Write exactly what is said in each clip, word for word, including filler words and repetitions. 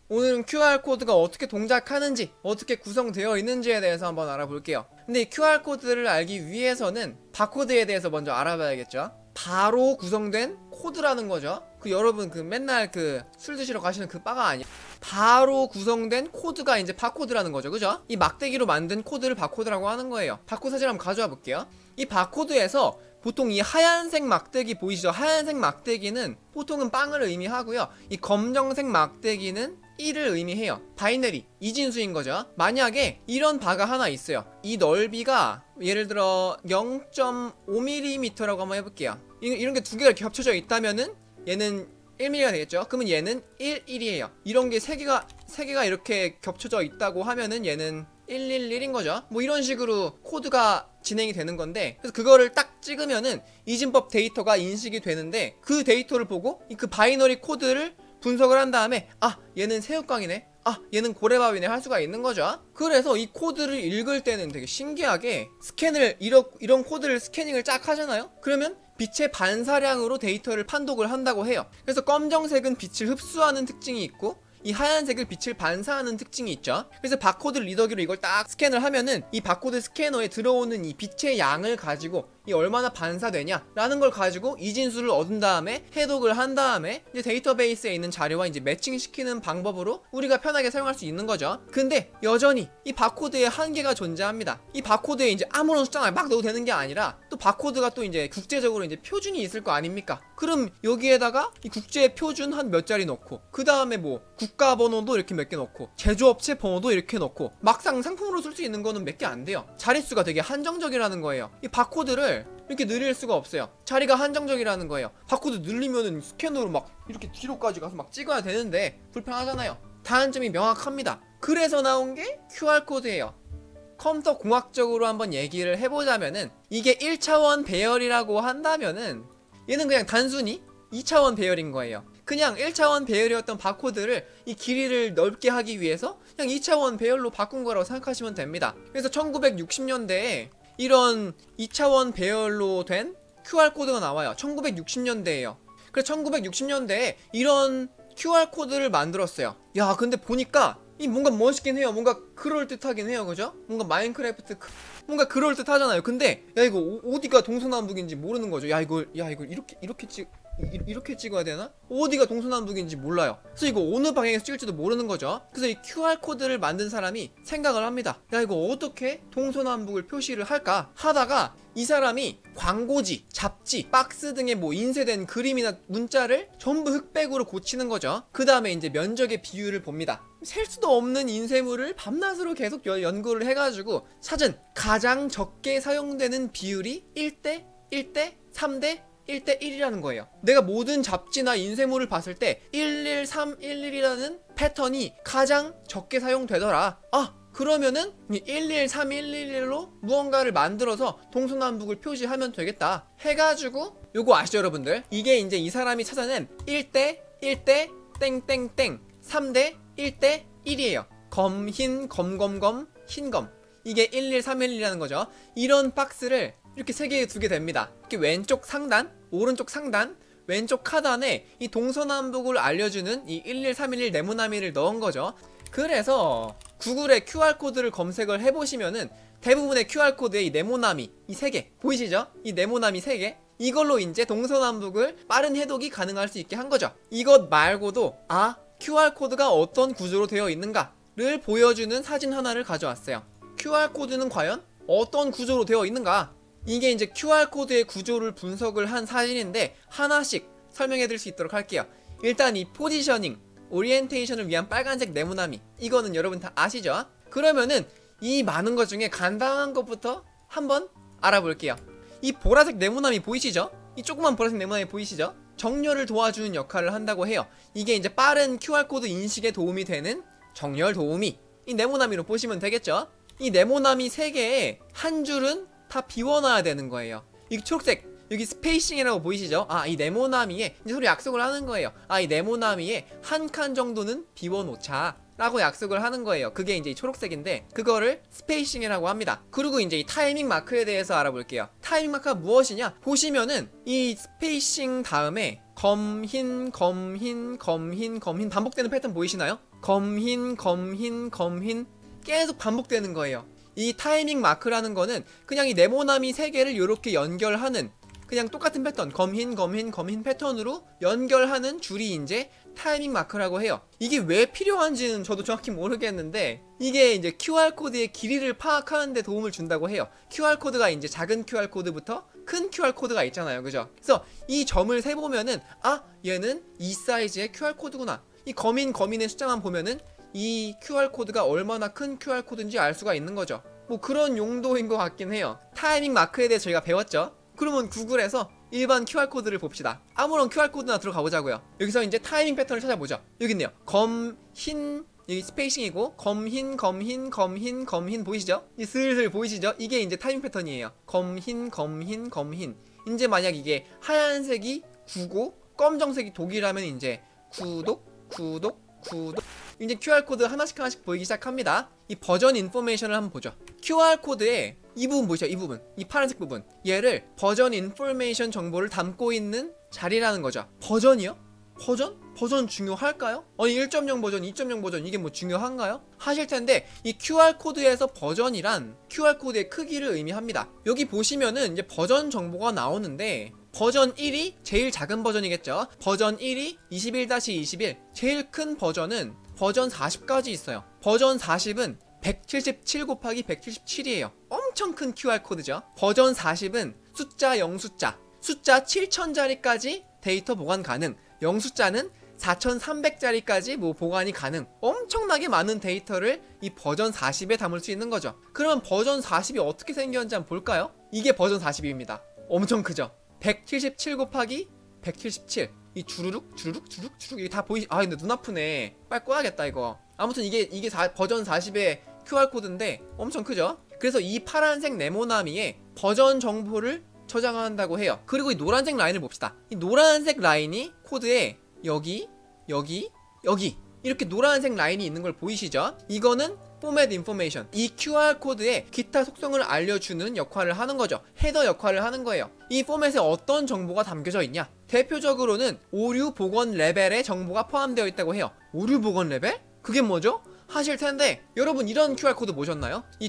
오늘은 큐알코드가 어떻게 동작하는지, 어떻게 구성되어 있는지에 대해서 한번 알아볼게요. 근데 이 큐알코드를 알기 위해서는 바코드에 대해서 먼저 알아봐야겠죠. 바로 구성된 코드라는 거죠. 그 여러분 그 맨날 그 술 드시러 가시는 그 바가 아니야. 바로 구성된 코드가 이제 바코드라는 거죠. 그죠? 이 막대기로 만든 코드를 바코드라고 하는 거예요. 바코드 사진 한번 가져와 볼게요. 이 바코드에서 보통 이 하얀색 막대기 보이시죠? 하얀색 막대기는 보통은 빵을 의미하고요. 이 검정색 막대기는 일을 의미해요. 바이너리, 이진수인 거죠. 만약에 이런 바가 하나 있어요. 이 넓이가 예를 들어 영 점 오 밀리미터라고 한번 해볼게요. 이런 게 두 개가 이렇게 겹쳐져 있다면은 얘는 일 밀리미터가 되겠죠? 그러면 얘는 일, 일이에요. 이런 게 세 개가, 세 개가 이렇게 겹쳐져 있다고 하면은 얘는 일일일인 거죠. 뭐 이런 식으로 코드가 진행이 되는 건데, 그래서 그거를 딱 찍으면은 이진법 데이터가 인식이 되는데, 그 데이터를 보고 그 바이너리 코드를 분석을 한 다음에 아 얘는 새우깡이네, 아 얘는 고래밥이네 할 수가 있는 거죠. 그래서 이 코드를 읽을 때는 되게 신기하게 스캔을 이런, 이런 코드를 스캐닝을 쫙 하잖아요. 그러면 빛의 반사량으로 데이터를 판독을 한다고 해요. 그래서 검정색은 빛을 흡수하는 특징이 있고 이 하얀색을 빛을 반사하는 특징이 있죠. 그래서 바코드 리더기로 이걸 딱 스캔을 하면은 이 바코드 스캐너에 들어오는 이 빛의 양을 가지고 이 얼마나 반사되냐 라는 걸 가지고 이진수를 얻은 다음에 해독을 한 다음에 이제 데이터베이스에 있는 자료와 이제 매칭시키는 방법으로 우리가 편하게 사용할 수 있는 거죠. 근데 여전히 이 바코드에 한계가 존재합니다. 이 바코드에 이제 아무런 숫자나 막 넣어도 되는 게 아니라 또 바코드가 또 이제 국제적으로 이제 표준이 있을 거 아닙니까? 그럼 여기에다가 이 국제 표준 한 몇 자리 넣고 그 다음에 뭐 국가 번호도 이렇게 몇 개 넣고 제조업체 번호도 이렇게 넣고 막상 상품으로 쓸 수 있는 거는 몇 개 안 돼요. 자릿수가 되게 한정적이라는 거예요. 이 바코드를 이렇게 늘릴 수가 없어요. 자리가 한정적이라는 거예요. 바코드 늘리면은 스캐너로 막 이렇게 뒤로까지 가서 막 찍어야 되는데 불편하잖아요. 단점이 명확합니다. 그래서 나온 게 큐알코드예요. 컴퓨터 공학적으로 한번 얘기를 해보자면은 이게 일 차원 배열이라고 한다면은 얘는 그냥 단순히 이 차원 배열인 거예요. 그냥 일 차원 배열이었던 바코드를 이 길이를 넓게 하기 위해서 그냥 이 차원 배열로 바꾼 거라고 생각하시면 됩니다. 그래서 천구백육십 년대에 이런 이 차원 배열로 된 큐알코드가 나와요. 천구백육십 년대에요. 그래서 천구백육십 년대에 이런 큐알코드를 만들었어요. 야 근데 보니까 이 뭔가 멋있긴 해요. 뭔가 그럴듯하긴 해요. 그죠? 뭔가 마인크래프트 크... 뭔가 그럴듯하잖아요. 근데 야 이거 오, 어디가 동서남북인지 모르는 거죠. 야 이걸 야 이걸 이렇게 이렇게 찍 이, 이렇게 찍어야 되나? 어디가 동서남북인지 몰라요. 그래서 이거 어느 방향에서 찍을지도 모르는 거죠. 그래서 이 큐알코드를 만든 사람이 생각을 합니다. 야 이거 어떻게 동서남북을 표시를 할까 하다가 이 사람이 광고지, 잡지, 박스 등의 뭐 인쇄된 그림이나 문자를 전부 흑백으로 고치는 거죠. 그 다음에 이제 면적의 비율을 봅니다. 셀 수도 없는 인쇄물을 밤낮으로 계속 연구를 해가지고 찾은 가장 적게 사용되는 비율이 일 대 일 대 삼 대 일 대 일이라는 거예요. 내가 모든 잡지나 인쇄물을 봤을 때 일 일 삼 일 일이라는 패턴이 가장 적게 사용되더라. 아 그러면은 일 일 삼 일 일로 무언가를 만들어서 동서남북을 표시하면 되겠다 해가지고 요거 아시죠 여러분들? 이게 이제 이 사람이 찾아낸 일 대 일 대 땡땡땡 삼 대 일 대 일이에요. 검, 흰, 검검검, 흰검. 이게 일 일 삼 일 일이라는 거죠. 이런 박스를 이렇게 세 개 두게 됩니다. 이렇게 왼쪽 상단, 오른쪽 상단, 왼쪽 하단에 이 동서남북을 알려주는 이 일 일 삼 일 일 네모나미를 넣은 거죠. 그래서 구글에 큐알코드를 검색을 해보시면은 대부분의 큐알코드에 이 네모나미 이 세 개 보이시죠? 이 네모나미 세 개 이걸로 이제 동서남북을 빠른 해독이 가능할 수 있게 한 거죠. 이것 말고도 아 큐알코드가 어떤 구조로 되어 있는가를 보여주는 사진 하나를 가져왔어요. 큐알코드는 과연 어떤 구조로 되어 있는가? 이게 이제 큐알코드의 구조를 분석을 한 사진인데 하나씩 설명해 드릴 수 있도록 할게요. 일단 이 포지셔닝, 오리엔테이션을 위한 빨간색 네모나미 이거는 여러분 다 아시죠? 그러면은 이 많은 것 중에 간단한 것부터 한번 알아볼게요. 이 보라색 네모나미 보이시죠? 이 조그만 보라색 네모나미 보이시죠? 정렬을 도와주는 역할을 한다고 해요. 이게 이제 빠른 큐알코드 인식에 도움이 되는 정렬 도우미 이 네모나미로 보시면 되겠죠? 이 네모나미 세 개에 한 줄은 다 비워놔야 되는 거예요. 이 초록색 여기 스페이싱이라고 보이시죠? 아, 이 네모나미에 이제 서로 약속을 하는 거예요. 아, 이 네모나미에 한 칸 정도는 비워놓자 라고 약속을 하는 거예요. 그게 이제 이 초록색인데 그거를 스페이싱이라고 합니다. 그리고 이제 이 타이밍 마크에 대해서 알아볼게요. 타이밍 마크가 무엇이냐? 보시면은 이 스페이싱 다음에 검흰 검흰 검흰 검흰 반복되는 패턴 보이시나요? 검흰 검흰 검흰 계속 반복되는 거예요. 이 타이밍 마크라는 거는 그냥 이 네모나미 세 개를 이렇게 연결하는 그냥 똑같은 패턴, 검흰 검흰 검흰 패턴으로 연결하는 줄이 이제 타이밍 마크라고 해요. 이게 왜 필요한지는 저도 정확히 모르겠는데 이게 이제 큐알코드의 길이를 파악하는 데 도움을 준다고 해요. 큐알코드가 이제 작은 큐알코드부터 큰 큐알코드가 있잖아요, 그죠? 그래서 이 점을 세보면은 아, 얘는 이 사이즈의 큐알코드구나. 이 검인 검인의 숫자만 보면은 이 큐알코드가 얼마나 큰 큐알코드인지 알 수가 있는 거죠. 뭐 그런 용도인 것 같긴 해요. 타이밍 마크에 대해서 저희가 배웠죠. 그러면 구글에서 일반 큐알코드를 봅시다. 아무런 큐알코드나 들어가 보자고요. 여기서 이제 타이밍 패턴을 찾아보죠. 여기 있네요. 검, 흰, 여기 스페이싱이고 검흰, 검흰, 검흰, 검흰 보이시죠? 이 슬슬 보이시죠? 이게 이제 타이밍 패턴이에요. 검흰, 검흰, 검흰. 이제 만약 이게 하얀색이 구고 검정색이 독이라면 이제 구독, 구독, 구독. 이제 큐알코드 하나씩 하나씩 보이기 시작합니다. 이 버전 인포메이션을 한번 보죠. 큐알코드에 이 부분 보이죠? 이 부분, 이 파란색 부분, 얘를 버전 인포메이션 정보를 담고 있는 자리라는 거죠. 버전이요? 버전? 버전 중요할까요? 아니 일 점 영 버전, 이 점 영 버전 이게 뭐 중요한가요? 하실 텐데 이 큐알코드에서 버전이란 큐알코드의 크기를 의미합니다. 여기 보시면은 이제 버전 정보가 나오는데 버전 일이 제일 작은 버전이겠죠. 버전 일이 이십일 이십일, 제일 큰 버전은 버전 사십까지 있어요. 버전 사십은 백칠십칠 곱하기 백칠십칠이에요. 엄청 큰 큐알코드죠. 버전 사십은 숫자 영 숫자, 숫자 칠천 자리까지 데이터 보관 가능, 영 숫자는 사천삼백 자리까지 뭐 보관이 가능. 엄청나게 많은 데이터를 이 버전 사십에 담을 수 있는 거죠. 그러면 버전 사십이 어떻게 생겼는지 한번 볼까요? 이게 버전 사십입니다. 엄청 크죠. 백칠십칠 곱하기 백칠십칠, 이 주르륵 주르륵 주르륵 주르륵 이게 다 보이. 아 근데 눈 아프네. 빨리 꺼야겠다 이거. 아무튼 이게 이게 사, 버전 사십의 큐알코드인데 엄청 크죠. 그래서 이 파란색 네모나미에 버전 정보를 저장한다고 해요. 그리고 이 노란색 라인을 봅시다. 이 노란색 라인이 코드에 여기 여기 여기 이렇게 노란색 라인이 있는 걸 보이시죠? 이거는 포맷 인포메이션, 이 큐알코드의 기타 속성을 알려주는 역할을 하는 거죠. 헤더 역할을 하는 거예요. 이 포맷에 어떤 정보가 담겨져 있냐? 대표적으로는 오류 복원 레벨의 정보가 포함되어 있다고 해요. 오류 복원 레벨? 그게 뭐죠? 하실 텐데 여러분 이런 큐알코드 보셨나요? 이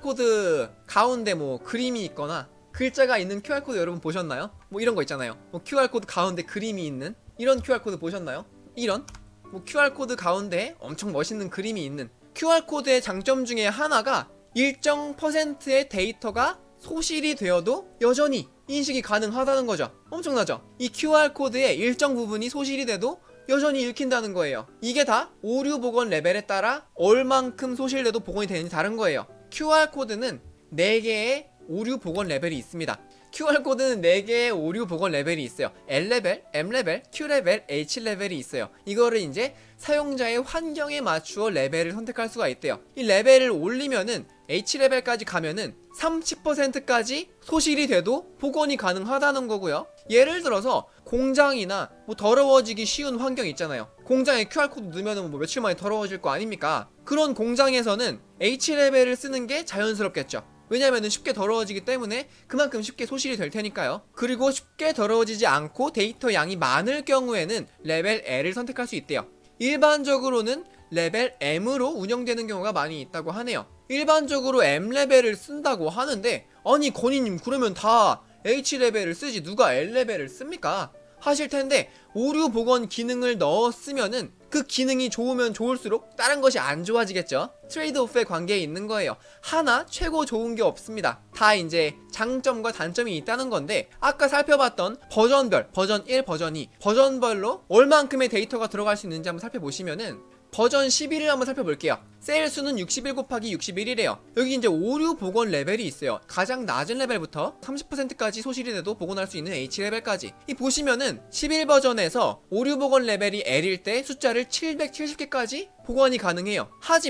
큐알코드 가운데 뭐 그림이 있거나 글자가 있는 큐알코드 여러분 보셨나요? 뭐 이런 거 있잖아요. 뭐 큐알코드 가운데 그림이 있는 이런 큐알코드 보셨나요? 이런 뭐 큐알코드 가운데 엄청 멋있는 그림이 있는. 큐알코드의 장점 중에 하나가 일정 퍼센트의 데이터가 소실이 되어도 여전히 인식이 가능하다는 거죠. 엄청나죠? 이 큐알코드의 일정 부분이 소실이 돼도 여전히 읽힌다는 거예요. 이게 다 오류 복원 레벨에 따라 얼만큼 소실돼도 복원이 되는지 다른 거예요. 큐알코드는 네 개의 오류 복원 레벨이 있습니다. 큐알코드는 네 개의 오류 복원 레벨이 있어요. L레벨, M레벨, Q레벨, H레벨이 있어요. 이거를 이제 사용자의 환경에 맞추어 레벨을 선택할 수가 있대요. 이 레벨을 올리면은 H레벨까지 가면은 삼십 퍼센트까지 소실이 돼도 복원이 가능하다는 거고요. 예를 들어서 공장이나 뭐 더러워지기 쉬운 환경 있잖아요. 공장에 큐알코드 넣으면 뭐 며칠 만에 더러워질 거 아닙니까? 그런 공장에서는 H레벨을 쓰는 게 자연스럽겠죠. 왜냐면은 쉽게 더러워지기 때문에 그만큼 쉽게 소실이 될 테니까요. 그리고 쉽게 더러워지지 않고 데이터 양이 많을 경우에는 레벨 L을 선택할 수 있대요. 일반적으로는 레벨 M으로 운영되는 경우가 많이 있다고 하네요. 일반적으로 M레벨을 쓴다고 하는데 아니 건희님 그러면 다 H레벨을 쓰지 누가 L레벨을 씁니까? 하실 텐데 오류 복원 기능을 넣었으면은 그 기능이 좋으면 좋을수록 다른 것이 안 좋아지겠죠. 트레이드 오프의 관계에 있는 거예요. 하나 최고 좋은 게 없습니다. 다 이제 장점과 단점이 있다는 건데 아까 살펴봤던 버전별 버전 일, 버전 이 버전별로 얼만큼의 데이터가 들어갈 수 있는지 한번 살펴보시면은 버전 십일을 한번 살펴볼게요. 셀 수는 육십일 곱하기 육십일이래요. 여기 이제 오류 복원 레벨이 있어요. 가장 낮은 레벨부터 삼십 퍼센트까지 소실이 돼도 복원할 수 있는 H레벨까지. 이 보시면은 십일 버전에서 오류 복원 레벨이 L일 때 숫자를 칠백칠십 개까지 복원이 가능해요. 하지만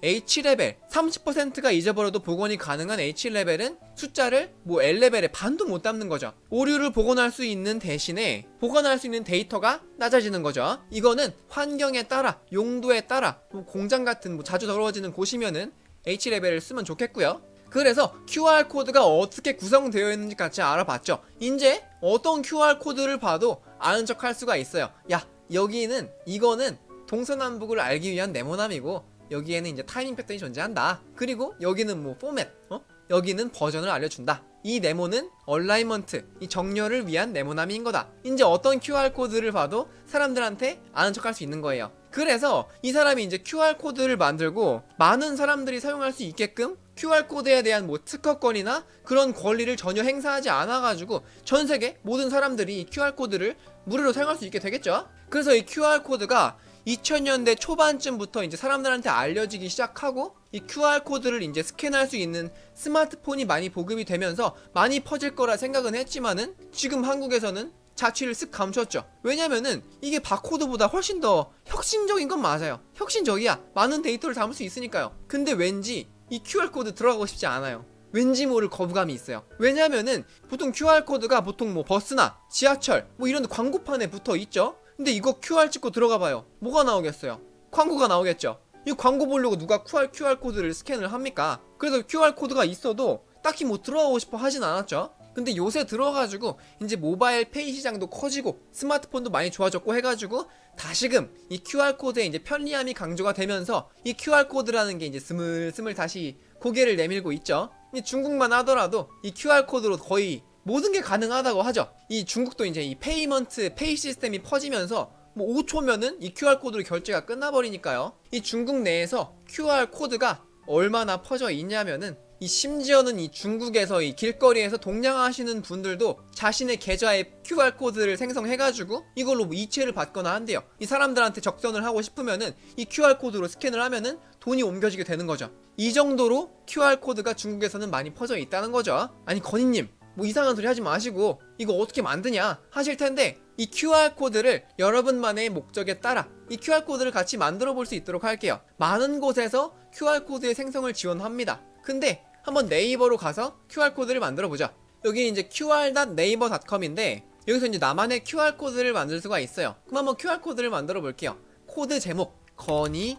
H레벨 삼십 퍼센트가 잊어버려도 복원이 가능한 H레벨은 숫자를 뭐 L레벨의 반도 못 담는 거죠. 오류를 복원할 수 있는 대신에 복원할 수 있는 데이터가 낮아지는 거죠. 이거는 환경에 따라 용도에 따라 뭐 공장 같은 뭐 자주 더러워지는 곳이면은 H레벨을 쓰면 좋겠고요. 그래서 큐알코드가 어떻게 구성되어 있는지 같이 알아봤죠. 이제 어떤 큐알코드를 봐도 아는 척 할 수가 있어요. 야, 여기는 이거는 동서남북을 알기 위한 네모남이고 여기에는 이제 타이밍 패턴이 존재한다. 그리고 여기는 뭐 포맷, 어? 여기는 버전을 알려준다. 이 네모는 얼라이먼트, 이 정렬을 위한 네모남인 거다. 이제 어떤 큐알코드를 봐도 사람들한테 아는 척 할 수 있는 거예요. 그래서 이 사람이 이제 큐알코드를 만들고 많은 사람들이 사용할 수 있게끔 큐알코드에 대한 뭐 특허권이나 그런 권리를 전혀 행사하지 않아가지고 전세계 모든 사람들이 이 큐알코드를 무료로 사용할 수 있게 되겠죠. 그래서 이 큐알코드가 이천 년대 초반쯤부터 이제 사람들한테 알려지기 시작하고 이 큐알코드를 이제 스캔할 수 있는 스마트폰이 많이 보급이 되면서 많이 퍼질 거라 생각은 했지만은 지금 한국에서는 자취를 쓱 감췄죠. 왜냐면은 이게 바코드보다 훨씬 더 혁신적인 건 맞아요. 혁신적이야. 많은 데이터를 담을 수 있으니까요. 근데 왠지 이 큐알코드 들어가고 싶지 않아요. 왠지 모를 거부감이 있어요. 왜냐면은 보통 큐알코드가 보통 뭐 버스나 지하철 뭐 이런 광고판에 붙어 있죠. 근데 이거 큐알 찍고 들어가봐요. 뭐가 나오겠어요? 광고가 나오겠죠. 이 광고 보려고 누가 큐알코드를 스캔을 합니까? 그래서 큐알코드가 있어도 딱히 뭐 들어가고 싶어 하진 않았죠. 근데 요새 들어가지고 이제 모바일 페이 시장도 커지고 스마트폰도 많이 좋아졌고 해가지고 다시금 이 큐알코드의 이제 편리함이 강조가 되면서 이 큐알코드라는 게 이제 스물스물 다시 고개를 내밀고 있죠. 중국만 하더라도 이 큐알코드로 거의 모든 게 가능하다고 하죠. 이 중국도 이제 이 페이먼트 페이 시스템이 퍼지면서 뭐 오 초면은 이 큐알코드로 결제가 끝나버리니까요. 이 중국 내에서 큐알코드가 얼마나 퍼져 있냐면은 이 심지어는 이 중국에서 이 길거리에서 동냥하시는 분들도 자신의 계좌에 큐알코드를 생성해가지고 이걸로 뭐 이체를 받거나 한대요. 이 사람들한테 적선을 하고 싶으면은 이 큐알코드로 스캔을 하면은 돈이 옮겨지게 되는 거죠. 이 정도로 큐알코드가 중국에서는 많이 퍼져 있다는 거죠. 아니 건희님 뭐 이상한 소리 하지 마시고 이거 어떻게 만드냐 하실 텐데 이 큐알코드를 여러분만의 목적에 따라 이 큐알코드를 같이 만들어 볼 수 있도록 할게요. 많은 곳에서 큐알코드의 생성을 지원합니다. 근데 한번 네이버로 가서 큐알코드를 만들어 보죠. 여기 이제 큐알 닷 네이버 닷 컴인데 여기서 이제 나만의 큐알코드를 만들 수가 있어요. 그럼 한번 큐알코드를 만들어 볼게요. 코드 제목 건희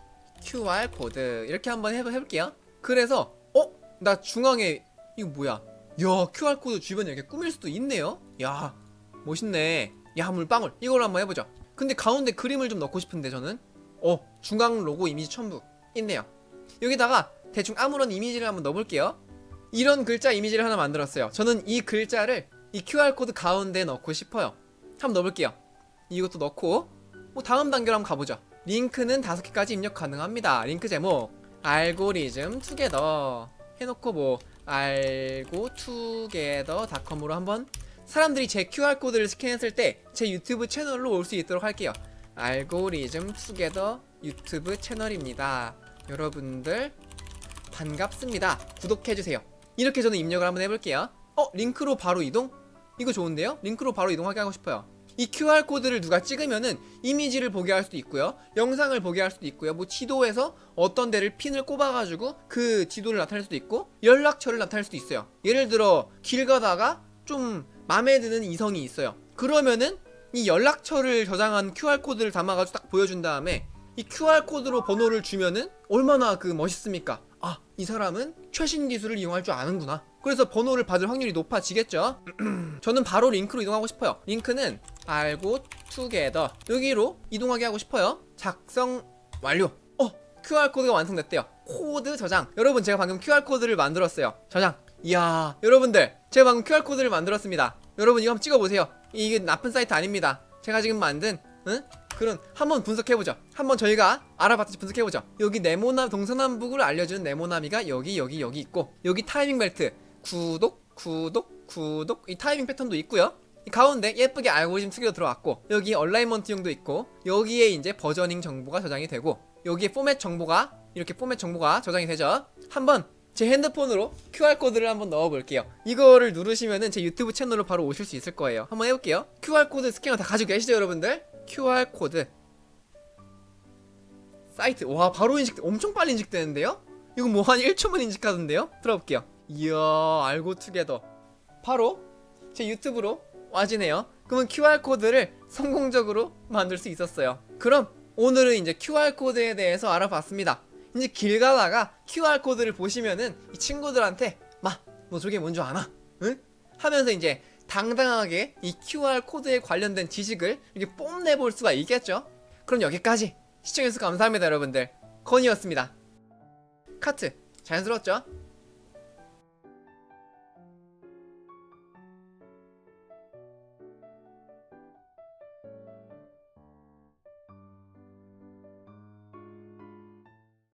큐알코드 이렇게 한번 해볼게요. 그래서 어? 나 중앙에 이거 뭐야? 야 큐알코드 주변에 이렇게 꾸밀 수도 있네요. 야 멋있네. 야물방울 이걸로 한번 해보죠. 근데 가운데 그림을 좀 넣고 싶은데 저는 어 중앙 로고 이미지 첨부 있네요. 여기다가 대충 아무런 이미지를 한번 넣어볼게요. 이런 글자 이미지를 하나 만들었어요. 저는 이 글자를 이 큐알코드 가운데에 넣고 싶어요. 한번 넣어볼게요. 이것도 넣고 뭐 다음 단계로 한번 가보죠. 링크는 다섯 개까지 입력 가능합니다. 링크 제목 알고리즘 투게더 해놓고 뭐 알고 투게더 닷컴으로 한번 사람들이 제 큐알코드를 스캔했을 때 제 유튜브 채널로 올 수 있도록 할게요. 알고리즘 투게더 유튜브 채널입니다. 여러분들 반갑습니다. 구독해주세요. 이렇게 저는 입력을 한번 해볼게요. 어? 링크로 바로 이동? 이거 좋은데요? 링크로 바로 이동하게 하고 싶어요. 이 큐알코드를 누가 찍으면은 이미지를 보게 할 수도 있고요. 영상을 보게 할 수도 있고요. 뭐 지도에서 어떤 데를 핀을 꼽아가지고 그 지도를 나타낼 수도 있고 연락처를 나타낼 수도 있어요. 예를 들어 길 가다가 좀 맘에 드는 이성이 있어요. 그러면은 이 연락처를 저장한 큐알코드를 담아가지고 딱 보여준 다음에 이 큐알코드로 번호를 주면은 얼마나 그 멋있습니까? 아, 이 사람은 최신 기술을 이용할 줄 아는구나. 그래서 번호를 받을 확률이 높아지겠죠. 저는 바로 링크로 이동하고 싶어요. 링크는 알고 투게더 여기로 이동하게 하고 싶어요. 작성 완료. 어, 큐알코드가 완성됐대요. 코드 저장. 여러분 제가 방금 큐알코드를 만들었어요. 저장. 이야 여러분들 제가 방금 큐알코드를 만들었습니다. 여러분 이거 한번 찍어보세요. 이게 나쁜 사이트 아닙니다. 제가 지금 만든 응? 그런 한번 분석해보죠. 한번 저희가 알아봤듯이 분석해보죠. 여기 네모남 동서남북을 알려주는 네모나미가 여기 여기 여기 있고 여기 타이밍 벨트 구독 구독 구독 이 타이밍 패턴도 있고요. 이 가운데 예쁘게 알고리즘 투게더 들어왔고 여기 얼라이먼트용도 있고 여기에 이제 버저닝 정보가 저장이 되고 여기에 포맷 정보가 이렇게 포맷 정보가 저장이 되죠. 한번 제 핸드폰으로 큐알코드를 한번 넣어볼게요. 이거를 누르시면은 제 유튜브 채널로 바로 오실 수 있을 거예요. 한번 해볼게요. 큐알코드 스캐너 다 가지고 계시죠 여러분들? 큐알코드 사이트. 와, 바로 인식, 엄청 빨리 인식되는데요? 이거 뭐 한 일 초만 인식하던데요? 들어볼게요. 이야, 알고투게더. 바로 제 유튜브로 와지네요. 그러면 큐알코드를 성공적으로 만들 수 있었어요. 그럼 오늘은 이제 큐알코드에 대해서 알아봤습니다. 이제 길 가다가 큐알코드를 보시면은 이 친구들한테 막 너 저게 뭔지 아나? 응? 하면서 이제 당당하게 이 큐알코드에 관련된 지식을 이렇게 뽐내볼 수가 있겠죠? 그럼 여기까지 시청해주셔서 감사합니다, 여러분들. 건이었습니다. 카트 자연스러웠죠?